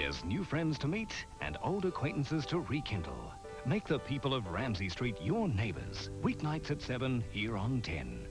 There's new friends to meet and old acquaintances to rekindle. Make the people of Ramsay Street your neighbours. Weeknights at 7 here on 10.